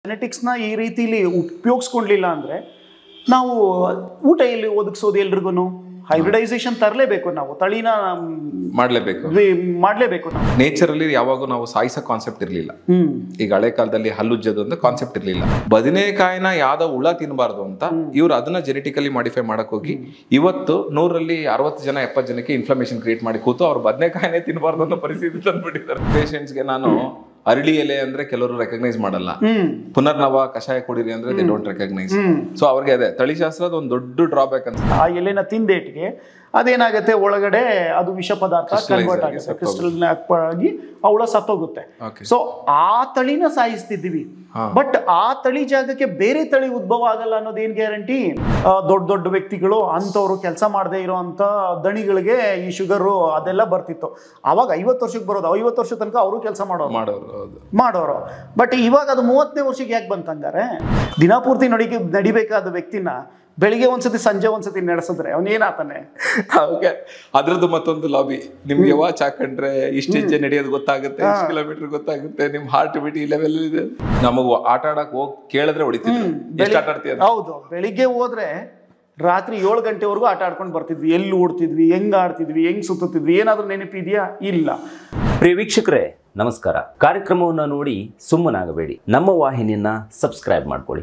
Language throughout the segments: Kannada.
ಜೆನೆಟಿಕ್ಸ್ನ ಈ ರೀತಿಲಿ ಉಪಯೋಗಿಸ್ಕೊಂಡಿಲ್ಲ ಅಂದರೆ ನಾವು ಊಟ ಎಲ್ಲಿ ಒದಗಿಸೋದು ಎಲ್ರಿಗೂ ಹೈಬ್ರಿಡೈಸೇಷನ್ ತರಲೇಬೇಕು, ನಾವು ತಳಿನ ಮಾಡಲೇಬೇಕು. ನೇಚರಲ್ಲಿ ಯಾವಾಗೂ ನಾವು ಸಾಯಿಸೋ ಕಾನ್ಸೆಪ್ಟ್ ಇರಲಿಲ್ಲ. ಈಗ ಹಳೆ ಕಾಲದಲ್ಲಿ ಹಲ್ಲುಜ್ಜೋದು ಅಂತ ಕಾನ್ಸೆಪ್ಟ್ ಇರಲಿಲ್ಲ. ಬದನೆಕಾಯಿನ ಯಾವ್ದೋ ಹುಳ ತಿನ್ನಬಾರ್ದು ಅಂತ ಇವ್ರು ಅದನ್ನ ಜೆನೆಟಿಕಲಿ ಮಾಡಿಫೈ ಮಾಡಕ್ ಹೋಗಿ ಇವತ್ತು 100ರಲ್ಲಿ 60 ಜನ 70 ಜನಕ್ಕೆ ಇನ್ಫ್ಲಮೇಷನ್ ಕ್ರಿಯೇಟ್ ಮಾಡಿ ಕೂತು ಅವ್ರು ಬದನೆಕಾಯಿನೇ ತಿನ್ನಬಾರ್ದು ಅನ್ನೋ ಪರಿಸ್ಥಿತಿ ತಂದ್ಬಿಟ್ಟಿದ್ದಾರೆ. ಪೇಷಂಟ್ಸ್ಗೆ ನಾನು ಅರಳಿ ಎಲೆ ಅಂದ್ರೆ ಕೆಲವರು ರೆಕಗ್ನೈಸ್ ಮಾಡಲ್ಲ, ಪುನರ್ನವ ಕಷಾಯ ಕುಡಿರಿ ಅಂದ್ರೆ ದೇ ಡೋಂಟ್ ರೆಕಗ್ನೈಸ್. ಸೊ ಅವ್ರಿಗೆ ಅದೇ ತಳಿಶಾಸ್ತ್ರದ ಒಂದು ದೊಡ್ಡ ಡ್ರಾಬ್ಯಾಕ್ ಅಂತ. ಆ ಎಲೆನ ತಿಂದೇಟ್ಗೆ ಅದೇನಾಗುತ್ತೆ, ಒಳಗಡೆ ಅದು ವಿಷ ಪದಾರ್ಥ ಕನ್ವರ್ಟ್ ಆಗುತ್ತೆ, ಕ್ರಿಸ್ಟಲ್ ಆಗಿ ಅವಳ ಸತ್ತೋಗುತ್ತೆ. ಸೊ ಆ ತಳಿನ ಸಾಯಿಸ್ತಿದ್ದೀವಿ, ಬಟ್ ಆ ತಳಿ ಜಾಗಕ್ಕೆ ಬೇರೆ ತಳಿ ಉದ್ಭವ ಆಗಲ್ಲ ಅನ್ನೋದು ಏನ್ ಗ್ಯಾರಂಟಿ? ದೊಡ್ಡ ದೊಡ್ಡ ವ್ಯಕ್ತಿಗಳು ಅಂತವ್ರು ಕೆಲಸ ಮಾಡದೇ ಇರೋಂಥ ದಣಿಗಳಿಗೆ ಈ ಶುಗರು ಅದೆಲ್ಲ ಬರ್ತಿತ್ತು. ಅವಾಗ 50 ವರ್ಷಕ್ಕೆ ಬರೋದು, 50 ವರ್ಷ ತನಕ ಅವರು ಕೆಲಸ ಮಾಡೋರು. ಬಟ್ ಇವಾಗ ಅದು 30ನೇ ವರ್ಷಕ್ಕೆ ಯಾಕೆ ಬಂತಂಗಾರೆ? ದಿನಪೂರ್ತಿ ನಡಿಬೇಕಾದ ವ್ಯಕ್ತಿನ ಬೆಳಿಗ್ಗೆ ಒಂದ್ಸತಿ ಸಂಜೆ ಒಂದ್ಸತಿ ನಡೆಸಿದ್ರೆ ಅವನೇನಾತಾನೆ? ಅದ್ರದ್ದು ಮತ್ತೊಂದು ಲಾಬಿ. ನಿಮ್ಗೆ ವಾಚ್ ಹಾಕೊಂಡ್ರೆ ಇಷ್ಟು ಹೆಜ್ಜೆ ನಡೆಯೋದು ಗೊತ್ತಾಗುತ್ತೆ, ಇಷ್ಟು ಕಿಲೋಮೀಟರ್ ಗೊತ್ತಾಗುತ್ತೆ, ನಿಮ್ ಹಾರ್ಟ್ ಬೀಟ್ ಈ ಲೆವೆಲ್ ಇದೆ. ನಮಗೂ ಆಟ ಆಡಕ್ ಹೋಗಿ ಕೇಳಿದ್ರೆ ಹೊಡಿತೀವಿ. ಹೌದು, ಬೆಳಿಗ್ಗೆ ಹೋದ್ರೆ ರಾತ್ರಿ 7 ಗಂಟೆವರೆಗೂ ಆಟ ಆಡ್ಕೊಂಡು ಬರ್ತಿದ್ವಿ. ಎಲ್ಲಿ ಓಡ್ತಿದ್ವಿ, ಹೆಂಗ್ ಆಡ್ತಿದ್ವಿ, ಹೆಂಗ್ ಸುತ್ತಿದ್ವಿ, ಏನಾದ್ರೂ ನೆನಪಿದೆಯಾ? ಇಲ್ಲ. ಪ್ರಿಯ ವೀಕ್ಷಕರೇ ನಮಸ್ಕಾರ. ಕಾರ್ಯಕ್ರಮವನ್ನು ನೋಡಿ ಸುಮ್ಮನಾಗಬೇಡಿ, ನಮ್ಮ ವಾಹಿನಿಯನ್ನ ಸಬ್ಸ್ಕ್ರೈಬ್ ಮಾಡ್ಕೊಳ್ಳಿ.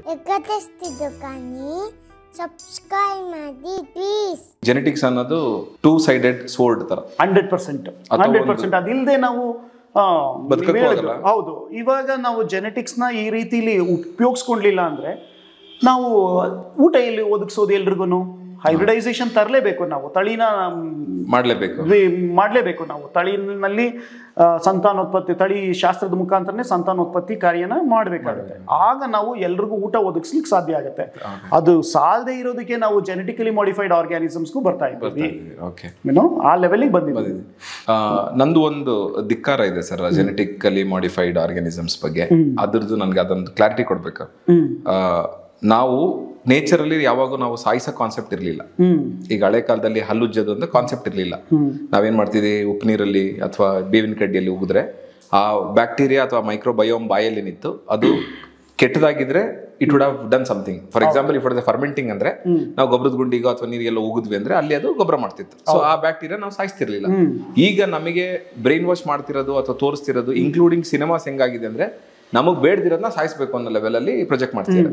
ಸಬ್ಸ್ಕ್ರೈಬ್ ಮಾಡಿ ಪ್ಲೀಸ್. ಜೆನೆಟಿಕ್ಸ್ ಅನ್ನೋದು 2 ಸೈಡೆಡ್ ಸ್ವೋರ್ಡ್ ತರ 100%. ಅದಿಲ್ಲದೆ ನಾವು ಹೌದು. ಇವಾಗ ನಾವು ಜೆನೆಟಿಕ್ಸ್ನ ಈ ರೀತಿಲಿ ಉಪಯೋಗಿಸ್ಕೊಂಡಿಲ್ಲ ಅಂದ್ರೆ ನಾವು ಊಟ ಎಲ್ಲಿ ಒದಗಿಸೋದು ಎಲ್ರಿಗೂ ಹೈಬ್ರಿಡೈಸೇಷನ್ ತರಲೇಬೇಕು, ನಾವು ತಳಿನ ಮಾಡಲೇಬೇಕು. ನಾವು ತಳಿನಲ್ಲಿ ಸಂತಾನೋತ್ಪತ್ತಿ, ತಳಿ ಶಾಸ್ತ್ರದ ಮುಖಾಂತರನೇ ಸಂತಾನೋತ್ಪತ್ತಿ ಕಾರ್ಯನ ಮಾಡಬೇಕಾಗುತ್ತೆ. ಆಗ ನಾವು ಎಲ್ರಿಗೂ ಊಟ ಒದಗಿಸ್ಲಿಕ್ಕೆ ಸಾಧ್ಯ ಆಗುತ್ತೆ. ಅದು ಸಾಲದೆ ಇರೋದಕ್ಕೆ ನಾವು ಜೆನೆಟಿಕಲಿ ಮಾಡಿಫೈಡ್ ಆರ್ಗ್ಯಾನಿಸಮ್ಸ್ಗೂ ಬರ್ತಾ ಇದ್ದೀವಿ, ಆ ಲೆವೆಲ್ಗೆ ಬಂದಿದ್ದೀವಿ. ನಂದು ಒಂದು ಧಿಕ್ಕಾರ ಇದೆ ಸರ್ ಜೆನೆಟಿಕಲಿ ಮಾಡಿಫೈಡ್ ಆರ್ಗ್ಯಾನಿಸಮ್ಸ್ ಬಗ್ಗೆ. ಅದ್ರದ್ದು ನನ್ಗೆ ಅದೊಂದು ಕ್ಲಾರಿಟಿ ಕೊಡ್ಬೇಕು. ನಾವು ನೇಚರಲ್ಲಿ ಯಾವಾಗೂ ನಾವು ಸಾಯಿಸೋ ಕಾನ್ಸೆಪ್ಟ್ ಇರಲಿಲ್ಲ. ಈಗ ಹಳೆ ಕಾಲದಲ್ಲಿ ಹಲ್ಲುಜ್ಜೋದು ಅಂತ ಕಾನ್ಸೆಪ್ಟ್ ಇರಲಿಲ್ಲ. ನಾವೇನ್ ಮಾಡ್ತಿದ್ವಿ, ಉಪ್ಪು ನೀರಲ್ಲಿ ಅಥವಾ ಬೇವಿನ ಕಡ್ಡಿಯಲ್ಲಿ ಉಗಿದ್ರೆ ಆ ಬ್ಯಾಕ್ಟೀರಿಯಾ ಅಥವಾ ಮೈಕ್ರೋಬಯೋಮ್ ಬಾಯಲ್ಲಿ ನಿಂತು ಅದು ಕೆಟ್ಟದಾಗಿದ್ರೆ it would have done something. For example if fermenting ಅಂದ್ರೆ ನಾವು ಗೊಬ್ಬರದ ಗುಂಡಿಗೋ ಅಥವಾ ನೀರಿಗೆಲ್ಲ ಉಗಿದ್ವಿ ಅಂದ್ರೆ ಅಲ್ಲಿ ಅದು ಗೊಬ್ಬರ ಮಾಡ್ತಿತ್ತು. ಸೊ ಆ ಬ್ಯಾಕ್ಟೀರಿಯಾ ನಾವು ಸಾಯಿಸ್ತಿರ್ಲಿಲ್ಲ. ಈಗ ನಮಗೆ ಬ್ರೈನ್ ವಾಶ್ ಮಾಡ್ತಿರೋದು ಅಥವಾ ತೋರಿಸ್ತಿರೋದು ಇನ್ಕ್ಲೂಡಿಂಗ್ ಸಿನಿಮಾಸ್ ಹೆಂಗಾಗಿದೆ ಅಂದ್ರೆ ನಮಗ್ ಬೇಡದಿರೋದನ್ನ ಸಾಯಿಸ್ಬೇಕು ಅನ್ನೋ ಲೆವೆಲ್ ಅಲ್ಲಿ ಪ್ರೊಜೆಕ್ಟ್ ಮಾಡ್ತೀವಿ.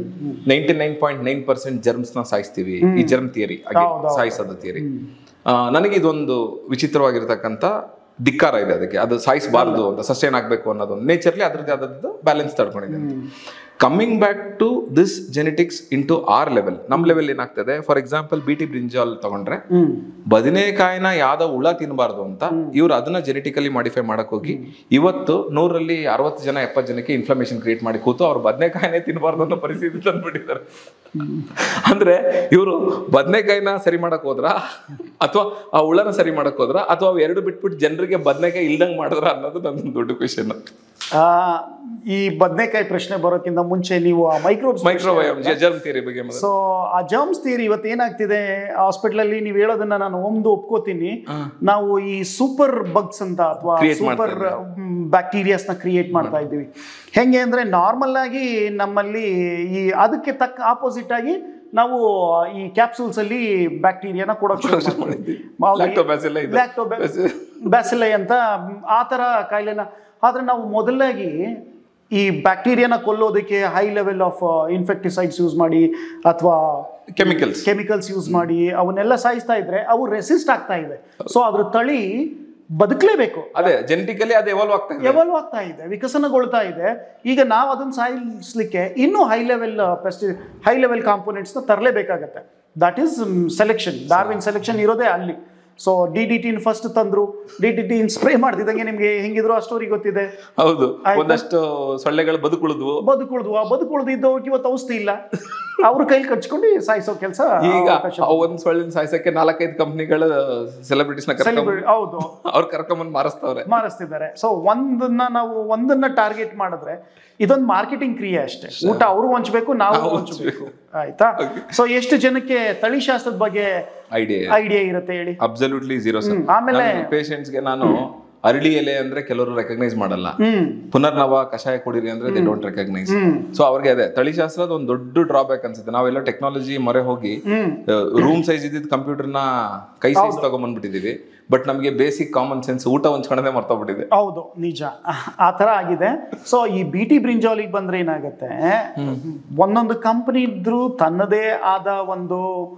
99.9% ಜರ್ಮ್ಸ್ ನ ಸಾಯಿಸ್ತೀವಿ. ಈ ಜರ್ಮ್ ಥಿಯರಿ ಸಾಯಿಸೋದು ಥಿಯರಿ. ನನಗೆ ಇದೊಂದು ವಿಚಿತ್ರವಾಗಿರ್ತಕ್ಕಂಥ ಧಿಕ್ಕಾರ ಇದೆ ಅದಕ್ಕೆ. ಅದು ಸಾಯಿಸಬಾರ್ದು ಅಂತ, ಸಸ್ಟೈನ್ ಆಗ್ಬೇಕು ಅನ್ನೋದು ನೇಚರ್ಲಿ ಅದ್ರದ್ದು ಬ್ಯಾಲೆನ್ಸ್ ತಡ್ಕೊಂಡಿದೆ. Coming back to this genetics into our level, ನಮ್ ಲೆವೆಲ್ ಏನಾಗ್ತದೆ, ಫಾರ್ ಎಕ್ಸಾಂಪಲ್ BT ಬ್ರಿಂಜಾಲ್ ತಗೊಂಡ್ರೆ ಬದನೆಕಾಯಿನ ಯಾವ್ದೋ ಹುಳ ತಿನ್ನಬಾರ್ದು ಅಂತ ಇವ್ರು ಅದನ್ನ ಜೆನೆಟಿಕಲಿ ಮಾಡಿಫೈ ಮಾಡಕ್ ಹೋಗಿ ಇವತ್ತು 100ರಲ್ಲಿ 60 ಜನ 70 ಜನಕ್ಕೆ ಇನ್ಫ್ಲಮೇಷನ್ ಕ್ರಿಯೇಟ್ ಮಾಡಿ ಕೂತು ಅವ್ರು ಬದನೆಕಾಯಿನೇ ತಿನ್ನಬಾರ್ದು ಅನ್ನೋ ಪರಿಸ್ಥಿತಿ ತಂದ್ಬಿಟ್ಟಿದ್ದಾರೆ. ಅಂದ್ರೆ ಇವರು ಬದನೆಕಾಯಿನ ಸರಿ ಮಾಡಕ್ ಹೋದ್ರ ಅಥವಾ ಆ ಹುಳನ ಸರಿ ಮಾಡಕ್ ಹೋದ್ರ ಅಥವಾ ಎರಡು ಬಿಟ್ಬಿಟ್ಟು ಜನರಿಗೆ ಬದನೆಕಾಯಿ ಇಲ್ದಂಗ್ ಮಾಡಿದ್ರ ಅನ್ನೋದು ನನ್ನ ದೊಡ್ಡ ಕ್ವೆಶ್ಚನ್. ಈ ಬದನೆಕಾಯಿ ಪ್ರಶ್ನೆ ಬರೋಕ್ಕಿಂತ ಮುಂಚೆ ನೀವು ಆ ಮೈಕ್ರೋಬಯೋಮ್ ಜರ್ಮ್ ಥಿಯರಿ ಬಗ್ಗೆ. ಸೊ ಆ ಜರ್ಮ್ಸ್ ಥಿಯರಿ ಇವತ್ತು ಏನಾಗ್ತಿದೆ ಹಾಸ್ಪಿಟಲ್ ಅಲ್ಲಿ, ನೀವು ಹೇಳೋದನ್ನ ನಾನು ಒಪ್ಕೋತೀನಿ. ನಾವು ಈ ಸೂಪರ್ ಬಗ್ಸ್ ಅಂತ ಅಥವಾ ಸೂಪರ್ ಬ್ಯಾಕ್ಟೀರಿಯಾಸ್ ನ ಕ್ರಿಯೇಟ್ ಮಾಡ್ತಾ ಇದ್ದೀವಿ. ಹೆಂಗೆ ಅಂದ್ರೆ ನಾರ್ಮಲ್ ಆಗಿ ನಮ್ಮಲ್ಲಿ ಈ ಅದಕ್ಕೆ ತಕ್ಕ ಆಪೋಸಿಟ್ ಆಗಿ ನಾವು ಈ ಕ್ಯಾಪ್ಸೂಲ್ಸ್ ಅಲ್ಲಿ ಬ್ಯಾಕ್ಟೀರಿಯಾನ ಕೊಡೋಕೆ ಬ್ಯಾಸಿಲೈ ಅಂತ ಆ ತರ ಕಾಯಿಲೆನ. ಆದ್ರೆ ನಾವು ಮೊದಲಾಗಿ ಈ ಬ್ಯಾಕ್ಟೀರಿಯಾನ ಕೊಲ್ಲೋದಕ್ಕೆ high level of insecticides use ಮಾಡಿ ಅಥವಾ ಕೆಮಿಕಲ್ಸ್ ಯೂಸ್ ಮಾಡಿ ಅವನ್ನೆಲ್ಲ ಸಾಯಿಸ್ತಾ ಇದ್ರೆ ಅವು ರೆಸಿಸ್ಟ್ ಆಗ್ತಾ ಇದೆ. ಸೊ ಅದ್ರ ತಳಿ ಬದುಕಲೇಬೇಕು. ಅದೇ ಜೆನೆಟಿಕಲಿ ಅದು ಎವಾಲ್ವ್ ಆಗ್ತಾ ಇದೆ, ವಿಕಸನಗೊಳ್ತಾ ಇದೆ. ಈಗ ನಾವು ಅದನ್ನ ಸಾಯಿಸ್ಲಿಕ್ಕೆ ಇನ್ನೂ ಹೈ ಲೆವೆಲ್ ಕಾಂಪೋನೆಂಟ್ಸ್ ನ ತರಲೇಬೇಕಾಗತ್ತೆ. That is selection. Darwin selection ಇರೋದೇ ಅಲ್ಲಿ. ಸೊ DDT ಫಸ್ಟ್ ತಂದ್ರು, DDT ಸ್ಪ್ರೇ ಮಾಡ್ತಿದ್ದಂಗೆ ನಿಮ್ಗೆ ಹೆಂಗಿದ್ರು ಆ ಸ್ಟೋರಿ ಗೊತ್ತಿದೆ. ಹೌದು, ಒಂದಷ್ಟು ಸೊಳ್ಳೆಗಳು ಬದುಕುಳಿದು ಇದ್ದವಕ್ಕೆ ಇವತ್ತು ಔಷಧಿ ಇಲ್ಲ. ಅವ್ರ ಕೈಲಿ ಕಚ್ಕೊಂಡು ಸಾಯಿಸೋ ಕೆಲಸ. ಈಗ ಒಂದ್ ಸೊಳ್ಳೆ ಸಾಯಿಸಕ್ಕೆ 4-5 ಕಂಪ್ನಿಗಳ ಸೆಲೆಬ್ರಿಟೀಸ್ ಹೌದು ಅವ್ರು ಕರ್ಕೊಂಡ್ ಮಾರಿಸ್ತಿದ್ದಾರೆ. ಸೊ ಒಂದನ್ನ ಟಾರ್ಗೆಟ್ ಮಾಡಿದ್ರೆ ಇದೊಂದು ಮಾರ್ಕೆಟಿಂಗ್ ಕ್ರಿಯೆ ಅಷ್ಟೇ. ಊಟ ಅವರು ಹಂಚ್ಬೇಕು, ನಾವು ಹಂಚ್ಬೇಕು. ಆಯ್ತಾ? ಸೊ ಎಷ್ಟು ಜನಕ್ಕೆ ತಳಿಶಾಸ್ತ್ರದ ಬಗ್ಗೆ ಐಡಿಯಾ ಇರುತ್ತೆ ಹೇಳಿ? Absolutely 0 sir. ಆಮೇಲೆ ಪೇಷಂಟ್ಸ್ಗೆ ನಾನು ಅರಳಿ ಎಲೆ ಅಂದ್ರೆ ಕೆಲವರು ರೆಕಗ್ನೈಸ್ ಮಾಡಲ್ಲ, ಪುನರ್ನವ ಕಷಾಯ ಕುಡೀರಿ ಅಂದ್ರೆ ದೇ ಡೋಂಟ್ ರೆಕಗ್ನೈಸ್. ಸೊ ಅವ್ರಿಗೆ ಅದೇ ತಳಿಶಾಸ್ತ್ರದ ಒಂದು ದೊಡ್ಡ ಡ್ರಾಬ್ಯಾಕ್ ಅನ್ಸುತ್ತೆ. ನಾವೆಲ್ಲ ಟೆಕ್ನಾಲಜಿ ಮೊರೆ ಹೋಗಿ ರೂಮ್ ಸೈಜ್ ಇದ್ದಿದ್ದ ಕಂಪ್ಯೂಟರ್ನ ಕೈ ಸೈಜ್ ತಗೊಂಡ್ಬಂದ್ಬಿಟ್ಟಿದೀವಿ, ಬಟ್ ನಮಗೆ ಬೇಸಿಕ್ ಕಾಮನ್ ಸೆನ್ಸ್ ಊಟ ಹೊಂಚ್ಕೊಳ್ಳೋದೇ ಮರ್ತೋಗ್ಬಿಟ್ಟಿದೆ. ಹೌದು, ನಿಜ, ಆ ತರ ಆಗಿದೆ. ಸೊ ಈ BT ಬ್ರಿಂಜಾಲಿಗೆ ಬಂದ್ರೆ ಏನಾಗುತ್ತೆ, ಒಂದೊಂದು ಕಂಪನಿ ಇದ್ರು ತನ್ನದೇ ಆದ ಒಂದು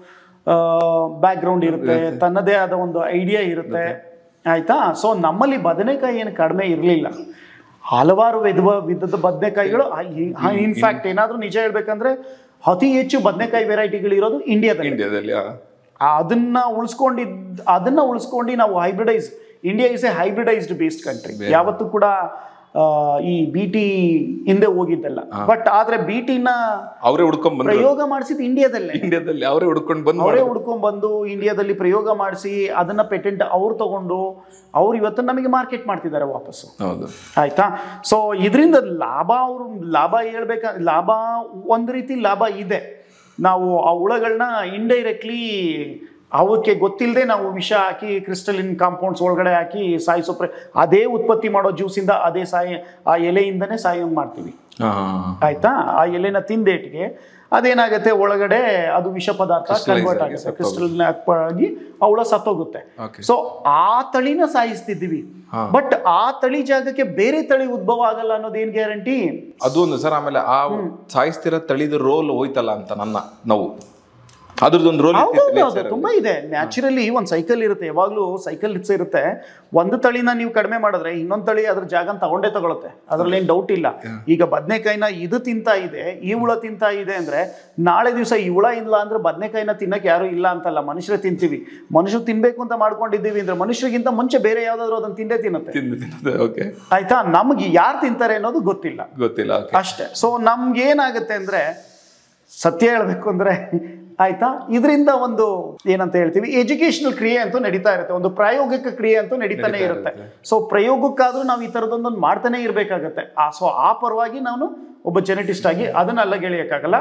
ಬ್ಯಾಕ್ ಗ್ರೌಂಡ್ ಇರುತ್ತೆ, ತನ್ನದೇ ಆದ ಒಂದು ಐಡಿಯಾ ಇರುತ್ತೆ, ಆಯ್ತಾ. ಸೊ ನಮ್ಮಲ್ಲಿ ಬದನೆಕಾಯಿ ಏನು ಕಡಿಮೆ ಇರಲಿಲ್ಲ, ಹಲವಾರು ವಿಧದ ಬದನೆಕಾಯಿಗಳು. ಇನ್ಫ್ಯಾಕ್ಟ್ ಏನಾದ್ರೂ ನಿಜ ಹೇಳ್ಬೇಕಂದ್ರೆ ಅತಿ ಹೆಚ್ಚು ಬದನೆಕಾಯಿ ವೆರೈಟಿಗಳು ಇರೋದು ಇಂಡಿಯಾದಲ್ಲಿ. ಅದನ್ನ ಉಳಿಸ್ಕೊಂಡು ನಾವು hybridise, India is a hybridised based country. ಯಾವತ್ತೂ ಕೂಡ ಈ BT ಹಿಂದೆ ಹೋಗಿದ್ದಲ್ಲ. ಬಟ್ ಆದ್ರೆ BTನ ಅವರೇ ಹುಡ್ಕೊಂಡ್ ಪ್ರಯೋಗ ಮಾಡಿಸಿದ್ ಇಂಡಿಯಾದಲ್ಲಿ ಅವರೇ ಹುಡ್ಕೊಂಡ್ ಬಂದು ಇಂಡಿಯಾದಲ್ಲಿ ಪ್ರಯೋಗ ಮಾಡಿಸಿ ಅದನ್ನ ಪೇಟೆಂಟ್ ಅವ್ರು ತಗೊಂಡು ಅವ್ರು ಇವತ್ತು ನಮಗೆ ಮಾರ್ಕೆಟ್ ಮಾಡ್ತಿದ್ದಾರೆ ವಾಪಸ್ಸು. ಆಯ್ತಾ. ಸೊ ಇದರಿಂದ ಲಾಭ ಲಾಭ ಒಂದು ರೀತಿ ಲಾಭ ಇದೆ. ನಾವು ಆ ಹುಳಗಳನ್ನ ಇಂಡೈರೆಕ್ಟ್ಲಿ ಅವಕ್ಕೆ ಗೊತ್ತಿಲ್ಲದೆ ನಾವು ವಿಷ ಹಾಕಿ ಕ್ರಿಸ್ಟಲಿನ್ ಕಾಂಪೌಂಡ್ಸ್ ಒಳಗಡೆ ಹಾಕಿ ಸಾಯಿಸೋ ಅದೇ ಉತ್ಪತ್ತಿ ಮಾಡೋ ಜ್ಯೂಸಿಂದ ಅದೇ ಆ ಎಲೆಯಿಂದನೇ ಸಾಯ ಮಾಡ್ತೀವಿ. ಆಯ್ತಾ. ಆ ಎಲೆನ ತಿಂದೇಟಿಗೆ ಅದೇನಾಗುತ್ತೆ, ಒಳಗಡೆ ಅದು ವಿಷ ಪದಾರ್ಥ ಕನ್ವರ್ಟ್ ಆಗುತ್ತೆ, ಕ್ರಿಸ್ಟಲ್ ಆಗಿ ಆ ಹುಳ ಸತ್ತೋಗುತ್ತೆ. ಸೊ ಆ ತಳಿನ ಸಾಯಿಸ್ತಿದ್ದೀವಿ, ಬಟ್ ಆ ತಳಿ ಜಾಗಕ್ಕೆ ಬೇರೆ ತಳಿ ಉದ್ಭವ ಆಗಲ್ಲ ಅನ್ನೋದು ಏನ್ ಗ್ಯಾರಂಟಿ? ಅದು ಒಂದು ಸರ್. ಆಮೇಲೆ ಆ ಸಾಯಿಸ್ತಿರೋ ತಳಿದ ರೋಲ್ ಹೋಯ್ತಲ್ಲ ಅಂತ ನನ್ನ ನೋವು. ಅದ್ರದ್ದೊಂದು ರೋಲ್ ತುಂಬಾ ಇದೆ. ನ್ಯಾಚುರಲಿ ಒಂದು ಸೈಕಲ್ ಇರುತ್ತೆ, ಯಾವಾಗ್ಲೂ ಸೈಕಲ್ ಇರುತ್ತೆ. ಒಂದು ತಳಿನ ನೀವು ಕಡಿಮೆ ಮಾಡಿದ್ರೆ ಇನ್ನೊಂದು ತಳಿ ಅದ್ರ ಜಾಗ ತಗೊಳುತ್ತೆ, ಅದ್ರಲ್ಲಿ ಏನ್ ಡೌಟ್ ಇಲ್ಲ. ಈಗ ಬದನೆಕಾಯಿನ ಇದು ತಿಂತಾ ಇದೆ, ಈ ಹುಳ ತಿಂತಾ ಇದೆ ಅಂದ್ರೆ ನಾಳೆ ದಿವಸ ಈ ಹುಳ ಇಲ್ಲ ಅಂದ್ರೆ ಬದನೆಕಾಯಿನ ತಿನ್ನಕ್ಕೆ ಯಾರು ಇಲ್ಲ ಅಂತಲ್ಲ, ಮನುಷ್ಯರೇ ತಿಂತೀವಿ. ಮನುಷ್ಯರು ತಿನ್ಬೇಕು ಅಂತ ಮಾಡ್ಕೊಂಡಿದ್ದೀವಿ ಅಂದ್ರೆ ಮನುಷ್ಯರಿಗಿಂತ ಮುಂಚೆ ಬೇರೆ ಯಾವ್ದಾದ್ರು ಅದನ್ನ ತಿನ್ನುತ್ತೆ. ಆಯ್ತಾ. ನಮ್ಗೆ ಯಾರು ತಿಂತಾರೆ ಅನ್ನೋದು ಗೊತ್ತಿಲ್ಲ ಅಷ್ಟೇ. ಸೊ ನಮ್ಗೆ ಏನಾಗುತ್ತೆ ಅಂದ್ರೆ, ಸತ್ಯ ಹೇಳ್ಬೇಕು ಅಂದ್ರೆ ಆಯ್ತಾ, ಇದರಿಂದ ಒಂದು ಏನಂತ ಹೇಳ್ತೀವಿ, ಎಜುಕೇಶನಲ್ ಕ್ರಿಯೆ ಅಂತೂ ನಡೀತಾ ಇರುತ್ತೆ, ಒಂದು ಪ್ರಾಯೋಗಿಕ ಕ್ರಿಯೆ ಅಂತೂ ನಡೀತಾನೆ ಇರುತ್ತೆ. ಸೊ ಪ್ರಯೋಗಕ್ಕಾದ್ರೂ ನಾವು ಈ ತರದೊಂದೊಂದು ಮಾಡ್ತಾನೆ ಇರ್ಬೇಕಾಗತ್ತೆ. ಸೊ ಆ ಪರವಾಗಿ ನಾನು ಒಬ್ಬ ಜೆನೆಟಿಸ್ಟ್ ಆಗಿ ಅದನ್ನ ಅಲ್ಲಗೆಳೆಯಕ್ಕಾಗಲ್ಲ.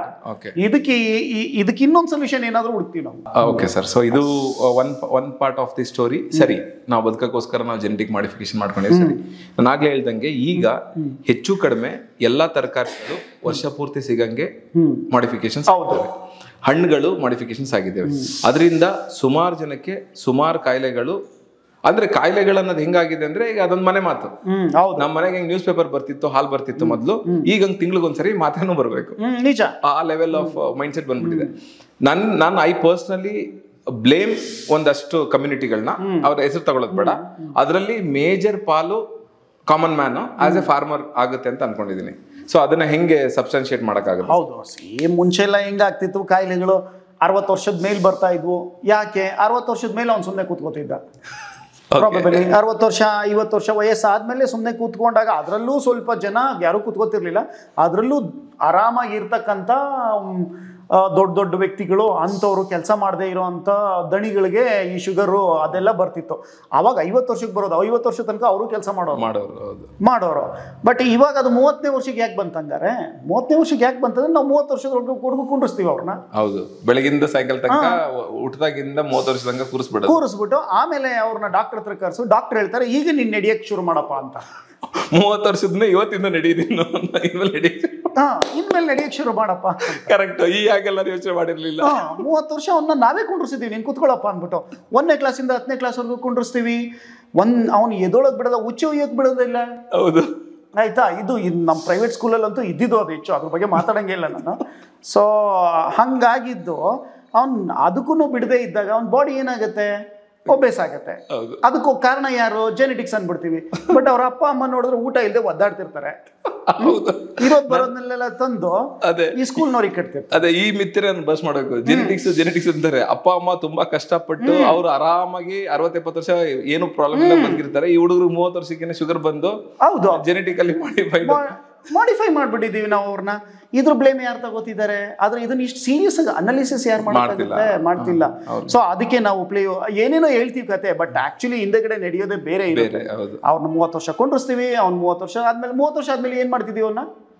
ಇದಕ್ಕೆ ಇನ್ನೊಂದು ಸೊಲ್ಯೂಷನ್ ಏನಾದ್ರೂ ಹುಡುಕ್ತೀವಿ ನಾವು. Okay sir. ಸೊ ಇದು one part of the story. ಸರಿ, ನಾವು ಬದುಕಕ್ಕೋಸ್ಕರ ನಾವು ಜೆನೆಟಿಕ್ ಮಾಡಿಫಿಕೇಶನ್ ಮಾಡ್ಕೊಂಡೇವೆ. ಸರಿ, ನಾನು ಆಗ್ಲೇ ಹೇಳ್ದಂಗೆ ಈಗ ಹೆಚ್ಚು ಕಡಿಮೆ ಎಲ್ಲಾ ತರಕಾರಿಗಳು ವರ್ಷ ಪೂರ್ತಿ ಸಿಗಂಗೆ ಮಾಡಿಫಿಕೇಶನ್ಸ್ ಆಗ್ತವೆ. ಹಣ್ಣುಗಳು ಮಾಡಿಫಿಕೇಶನ್ಸ್ ಆಗಿದ್ದೇವೆ. ಅದರಿಂದ ಸುಮಾರು ಜನಕ್ಕೆ ಸುಮಾರು ಕಾಯಿಲೆಗಳು, ಅಂದ್ರೆ ಕಾಯಿಲೆಗಳನ್ನೋದು ಹೆಂಗಾಗಿದೆ ಅಂದ್ರೆ, ಈಗ ಅದೊಂದು ಮನೆ ಮಾತು. ನಮ್ಮ ಮನೆಗೆ ಹೆಂಗ್ ನ್ಯೂಸ್ ಪೇಪರ್ ಬರ್ತಿತ್ತು, ಹಾಲ್ ಬರ್ತಿತ್ತು ಮೊದಲು, ಈಗ ಹಂಗ್ ತಿಂಗ್ಳಿಗೊಂದ್ಸರಿ ಮಾತೇನೂ ಬರ್ಬೇಕು. ನಿಜ. ಆ ಲೆವೆಲ್ ಆಫ್ ಮೈಂಡ್ ಸೆಟ್ ಬಂದ್ಬಿಟ್ಟಿದೆ. ನಾನು ಐ ಪರ್ಸನಲಿ ಬ್ಲೇಮ್ ಒಂದಷ್ಟು ಕಮ್ಯುನಿಟಿಗಳನ್ನ, ಅವ್ರ ಹೆಸರು ತಗೊಳ್ಳೋದು ಬೇಡ, ಅದರಲ್ಲಿ ಮೇಜರ್ ಪಾಲು common man as a farmer ಆಗುತ್ತೆ ಅಂತ ಅನ್ಕೊಂಡಿದೀನಿ. ಸೊ ಅದನ್ನ ಹೆಂಗೆ ಸಬ್ಸ್ಟಾನ್ಶಿಯೇಟ್ ಮಾಡಕ್ಕಾಗುತ್ತೆ? ಹೌದು, ಸೇಮ್ ಮುಂಚೆಲ್ಲ ಹೆಂಗಾಗ್ತಿತ್ತು, ಕಾಯಿಲೆಗಳು 60 ವರ್ಷದ ಮೇಲೆ ಬರ್ತಾ ಇದ್ವು. ಯಾಕೆ? 60 ವರ್ಷದ ಮೇಲೆ ಅವ್ನು ಸುಮ್ಮನೆ ಕೂತ್ಕೋತಿದ್ದ. ಪ್ರಾಬಬಲಿ 60 ವರ್ಷ 50 ವರ್ಷ ವಯಸ್ಸಾದ್ಮೇಲೆ ಸುಮ್ಮನೆ ಕೂತ್ಕೊಂಡಾಗ ಅದರಲ್ಲೂ ಸ್ವಲ್ಪ ಜನ ಯಾರು ಕೂತ್ಕೋತಿರ್ಲಿಲ್ಲ, ಅದರಲ್ಲೂ ಆರಾಮಾಗಿರ್ತಕ್ಕಂಥ ದೊಡ್ಡ ವ್ಯಕ್ತಿಗಳು, ಅಂಥವ್ರು ಕೆಲಸ ಮಾಡದೇ ಇರೋಂಥ ದಣಿಗಳಿಗೆ ಈ ಶುಗರು ಅದೆಲ್ಲ ಬರ್ತಿತ್ತು. ಆವಾಗ 50 ವರ್ಷಕ್ಕೆ ಬರೋದು, 50 ವರ್ಷ ತನಕ ಅವರು ಕೆಲಸ ಮಾಡೋರು. ಬಟ್ ಇವಾಗ ಅದು 30ನೇ ವರ್ಷಕ್ಕೆ ಯಾಕೆ ಬಂತಂಗಾರೆ? 30ನೇ ವರ್ಷಕ್ಕೆ ಯಾಕೆ ಬಂತಂದ್ರೆ ನಾವು 30 ವರ್ಷದವರೆಗೂ ಕುಂಡ್ರಿಸ್ತೀವಿ ಅವ್ರನ್ನ. ಹೌದು, ಬೆಳಗಿಂದ ಸಾಯಂಕಾಲ ತನಕ, ಊಟದಾಗಿಂದ 30 ವರ್ಷ ತನಕ ಕೂರಿಸ್ಬಿಟ್ಟು ಆಮೇಲೆ ಅವ್ರನ್ನ ಡಾಕ್ಟರ್ ಹತ್ರ ಕರ್ಸು. ಡಾಕ್ಟರ್ ಹೇಳ್ತಾರೆ, ಈಗ ನೀನ್ ನಡೆಯಕ್ಕೆ ಶುರು ಮಾಡಪ್ಪ ಅಂತ. 30 ವರ್ಷದ ಇವತ್ತಿಂದ ನಡೆಯಿದ್ದೀನಿ, ಇನ್ಮೇಲೆ ನಡೆಯಕ್ಕೆ ಶುರು ಮಾಡಪ್ಪ. ಕರೆಕ್ಟ್. ಈ ಹಾಗೆಲ್ಲ ಯೋಚನೆ ಮಾಡಿರ್ಲಿಲ್ಲ. 30 ವರ್ಷ ಅವನ್ನ ನಾವೇ ಕುಂಡ್ರಿಸಿದೀವಿ, ನೀನ್ ಕುತ್ಕೊಳ್ಳಪ್ಪ ಅಂದ್ಬಿಟ್ಟು. 1ನೇ ಕ್ಲಾಸಿಂದ 10ನೇ ಕ್ಲಾಸ್ವರೆಗೂ ಕುಂಡ್ರಿಸ್ತೀವಿ. ಅವ್ನು ಎದೊಳಗ್ ಬಿಡೋದ, ಹುಚ್ಚು ಒಯ್ಯಕ್ ಬಿಡೋದಿಲ್ಲ. ಹೌದು, ಆಯ್ತಾ. ಇದು ನಮ್ಮ ಪ್ರೈವೇಟ್ ಸ್ಕೂಲಲ್ಲಂತೂ ಇದ್ದಿದ್ದು ಅದು ಹೆಚ್ಚು, ಅದ್ರ ಬಗ್ಗೆ ಮಾತಾಡಂಗೇ ಇಲ್ಲ ನಾನು. ಸೊ ಹಂಗಾಗಿದ್ದು ಅವ್ನು ಅದಕ್ಕೂ ಬಿಡದೇ ಇದ್ದಾಗ ಅವ್ನ ಬಾಡಿ ಏನಾಗುತ್ತೆ, ಒಬೇಸ್ ಆಗತ್ತೆ. ಅದಕ್ಕೂ ಕಾರಣ ಯಾರು? ಜೆನೆಟಿಕ್ಸ್ ಅನ್ಬಿಡ್ತೀವಿ. ಬಟ್ ಅವ್ರ ಅಪ್ಪ ಅಮ್ಮ ನೋಡಿದ್ರೆ ಊಟ ಇಲ್ಲದೆ ಒದ್ದಾಡ್ತಿರ್ತಾರೆ. ಇರೋದ್ ಬರೋದನ್ನೆಲ್ಲ ತಂದು ಈ ಸ್ಕೂಲ್ನವ್ರಿಗೆ ಕಟ್ತಿರ್ತಾರೆ. ಅದೇ ಈ ಮಿತ್ರ ಬಸ್ ಮಾಡಬೇಕು. ಜೆನೆಟಿಕ್ಸ್ ಅಂತಾರೆ. ಅಪ್ಪ ಅಮ್ಮ ತುಂಬಾ ಕಷ್ಟಪಟ್ಟು ಅವ್ರು ಆರಾಮಾಗಿ 60-70 ವರ್ಷ ಏನು ಪ್ರಾಬ್ಲಮ್ ಇಲ್ಲ ಬಂದಿರ್ತಾರೆ. ಈ ಹುಡುಗರು 30 ವರ್ಷಕ್ಕೆ ಶುಗರ್ ಬಂದು, ಹೌದು, ಜೆನೆಟಿಕಲಿ ಮಾಡಿಫೈ ಮಾಡ್ಬಿಟ್ಟಿದೀವಿ ನಾವು ಅವ್ರನ್ನ. ಇದ್ರ ಬ್ಲೇಮ್ ಯಾರು ತಗೋತಿದ್ದಾರೆ? ಆದ್ರೆ ಇದನ್ನ ಇಷ್ಟು ಸೀರಿಯಸ್ ಆಗಿ ಅನಾಲಿಸಿಸ್ ಯಾರು ಮಾಡ್ತಿಲ್ಲ. ಸೊ ಅದಕ್ಕೆ ನಾವು ಏನೇನೋ ಹೇಳ್ತೀವಿ ಕತೆ, ಬಟ್ ಆಕ್ಚುಲಿ ಹಿಂದೆಗಡೆ ನಡೆಯೋದೇ ಬೇರೆ ಇರುತ್ತೆ. ಅವ್ರನ್ನ 30 ವರ್ಷ ಕೊಂಡಿಸ್ತೀವಿ, ಅವ್ನು 30 ವರ್ಷ ಆದ್ಮೇಲೆ ಏನ್ ಮಾಡ್ತಿದೀವಿ? ಅವ್ನ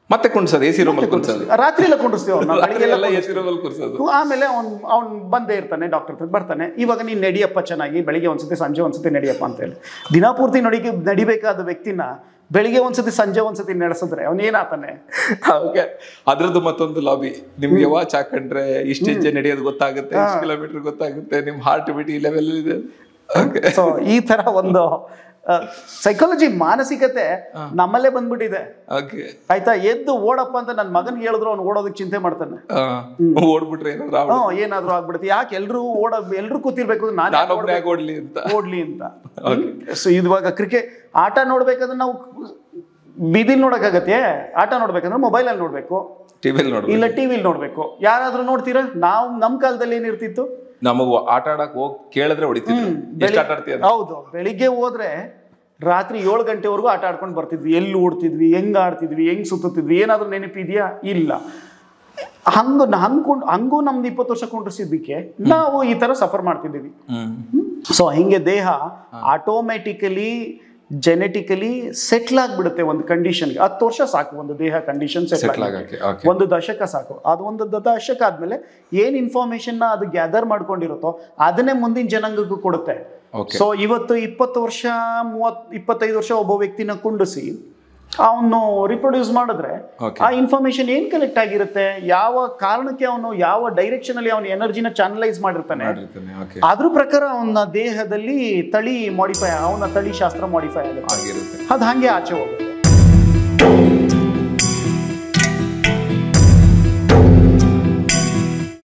ಮತ್ತೆ ಕುಣಿಸೋದು ಎ ಸಿ ರೂಮಲ್ಲಿ ಕುಣಿಸೋದು, ರಾತ್ರಿ ಎಲ್ಲ ಕುಂಡಿಸ್ತೀವಿ ಅವ್ನ, ಎ ಸಿ ರೂಮಲ್ಲಿ ಕುಣಿಸೋದು. ಆಮೇಲೆ ಅವ್ನು ಬಂದೇ ಇರ್ತಾನೆ, ಡಾಕ್ಟರ್ ಹತ್ರ ಬರ್ತಾನೆ, ಇವಾಗ ನೀನು ನಡಿಯಪ್ಪ ಚೆನ್ನಾಗಿ, ಬೆಳಿಗ್ಗೆ ಒಂದ್ಸತಿ ಸಂಜೆ ಒಂದ್ಸತಿ ನಡಿಯಪ್ಪ ಅಂತ ಹೇಳಿ. ದಿನಪೂರ್ತಿ ನಡಿಬೇಕಾದ ವ್ಯಕ್ತಿನ ಬೆಳಿಗ್ಗೆ ಒಂದ್ಸತಿ ಸಂಜೆ ಒಂದ್ಸತಿ ನಡೆಸಿದ್ರೆ ಅವನೇನಾತಾನೆ. ಅದ್ರದ್ದು ಮತ್ತೊಂದು ಲಾಬಿ, ನಿಮ್ಗೆ ವಾಚ್ ಹಾಕೊಂಡ್ರೆ ಇಷ್ಟು ಹೆಜ್ಜೆ ನಡೆಯೋದು ಗೊತ್ತಾಗುತ್ತೆ, ಇಷ್ಟು ಕಿಲೋಮೀಟರ್ ಗೊತ್ತಾಗುತ್ತೆ, ನಿಮ್ ಹಾರ್ಟ್ ಬೀಟ್ ಈ ಲೆವೆಲ್ ಇದೆ. ಸೊ ಈ ತರ ಒಂದು ಸೈಕಾಲಜಿ, ಮಾನಸಿಕತೆ ನಮ್ಮಲ್ಲೇ ಬಂದ್ಬಿಟ್ಟಿದೆ. ಆಯ್ತಾ, ಎದ್ದು ಓಡಪ್ಪ ಅಂತ ನನ್ನ ಮಗನ್ಗೆ ಹೇಳಿದ್ರು ಅವ್ನು ಓಡೋದಕ್ಕೆ ಚಿಂತೆ ಮಾಡ್ತಾನೆ. ಓಡ್ಬಿಟ್ರೆ ಏನಾದ್ರು ಆಗ್ಬಿಡುತ್ತೆ, ಯಾಕೆ ಎಲ್ರು ಕೂತಿರ್ಬೇಕು, ಓಡ್ಲಿ ಅಂತ. ಸೊ ಇವಾಗ ಕ್ರಿಕೆಟ್ ಆಟ ನೋಡ್ಬೇಕಾದ್ರೆ ನಾವು ಬೀದಿಲ್ ನೋಡಕ್ಕಾಗತ್ತೆ, ಆಟ ನೋಡ್ಬೇಕಂದ್ರೆ ಮೊಬೈಲಲ್ಲಿ ನೋಡ್ಬೇಕು, ಇಲ್ಲ ಟಿವಿಲಿ ನೋಡ್ಬೇಕು. ಯಾರಾದ್ರೂ ನೋಡ್ತೀರಾ? ನಾವು ನಮ್ ಕಾಲದಲ್ಲಿ ಏನಿರ್ತಿತ್ತು, ನಮಗ್ ಆಟ ಆಡಕ್ ಹೋಗಿ ಕೇಳಿದ್ರೆ ಹೊಡಿತಿದ್ವಿ. ಹೌದು, ಬೆಳಿಗ್ಗೆ ಹೋದ್ರೆ ರಾತ್ರಿ 7 ಗಂಟೆವರೆಗೂ ಆಟ ಆಡ್ಕೊಂಡು ಬರ್ತಿದ್ವಿ. ಎಲ್ಲಿ ಓಡ್ತಿದ್ವಿ, ಹೆಂಗ್ ಆಡ್ತಿದ್ವಿ, ಹೆಂಗ್ ಸುತ್ತಿದ್ವಿ, ಏನಾದ್ರೂ ನೆನಪಿದ್ಯಾ? ಇಲ್ಲ. ಹಂಗೂ ನಮ್ದು 20 ವರ್ಷ ಕುಂಡ್ರಿಸಿದ್ದಕ್ಕೆ ನಾವು ಈ ತರ ಸಫರ್ ಮಾಡ್ತಿದ್ದೀವಿ. ಸೊ ಹಿಂಗೆ ದೇಹ ಆಟೋಮೆಟಿಕಲಿ ಜೆನೆಟಿಕಲಿ ಸೆಟ್ಲ್ ಆಗ್ಬಿಡುತ್ತೆ ಒಂದು ಕಂಡೀಷನ್ಗೆ. 10 ವರ್ಷ ಸಾಕು ಒಂದು ದೇಹ ಕಂಡೀಷನ್ ಸೆಟ್ಲ್ ಆಗಕ್ಕೆ, 1 ದಶಕ ಸಾಕು. ಅದು 1 ದಶಕ ಆದ್ಮೇಲೆ ಏನ್ ಇನ್ಫಾರ್ಮೇಶನ್ ಅದು ಗ್ಯಾದರ್ ಮಾಡ್ಕೊಂಡಿರುತ್ತೋ ಅದನ್ನೇ ಮುಂದಿನ ಜನಾಂಗಕ್ಕೂ ಕೊಡುತ್ತೆ. ಸೊ ಇವತ್ತು 20 ವರ್ಷ 25 ವರ್ಷ ಒಬ್ಬ ವ್ಯಕ್ತಿನ ಕುಂಡಿಸಿ ಅವನು ರಿಪ್ರೊಡ್ಯೂಸ್ ಮಾಡಿದ್ರೆ ಆ ಇನ್ಫಾರ್ಮೇಶನ್ ಏನ್ ಕಲೆಕ್ಟ್ ಆಗಿರುತ್ತೆ, ಯಾವ ಕಾರಣಕ್ಕೆ ಅವನು ಯಾವ ಡೈರೆಕ್ಷನ್ ಅಲ್ಲಿ ಅವನ ಎನರ್ಜಿನ ಚಾನಲೈಸ್ ಮಾಡಿರ್ತಾನೆ, ಅದ್ರ ಪ್ರಕಾರ ಅವನ ದೇಹದಲ್ಲಿ ಅವನ ತಳಿ ಶಾಸ್ತ್ರ ಮಾಡಿಫೈ ಆಗಿರುತ್ತೆ. ಅದು ಹಂಗೆ ಆಚೆ ಹೋಗುತ್ತೆ.